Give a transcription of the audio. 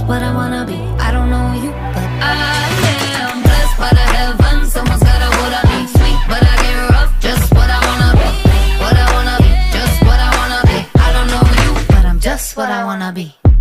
what I wanna be. I don't know you, but I am blessed by the heavens. Someone's gotta what I be. Sweet, but I get rough. Just what I wanna be. What I wanna be. Just what I wanna be. I don't know you, but I'm just what I wanna be.